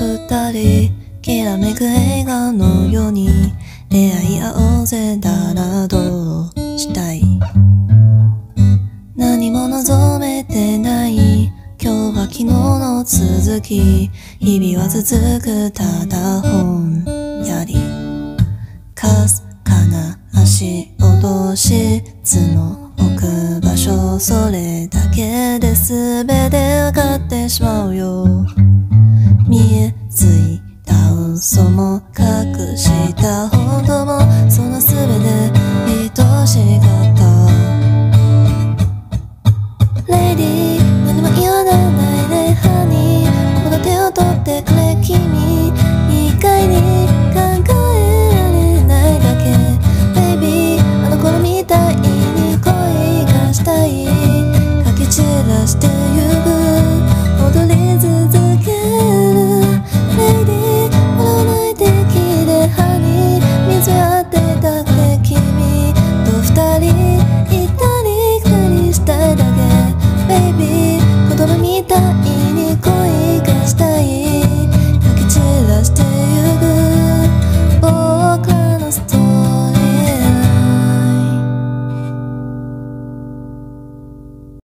二人きらめく映画のように出会い合おうぜだらどうしたい。何も望めてない今日は昨日の続き、日々は続くただほんやりかすかな足音質の置く場所、それだけで全てわかってしまうよ。見えついた嘘も隠した本当も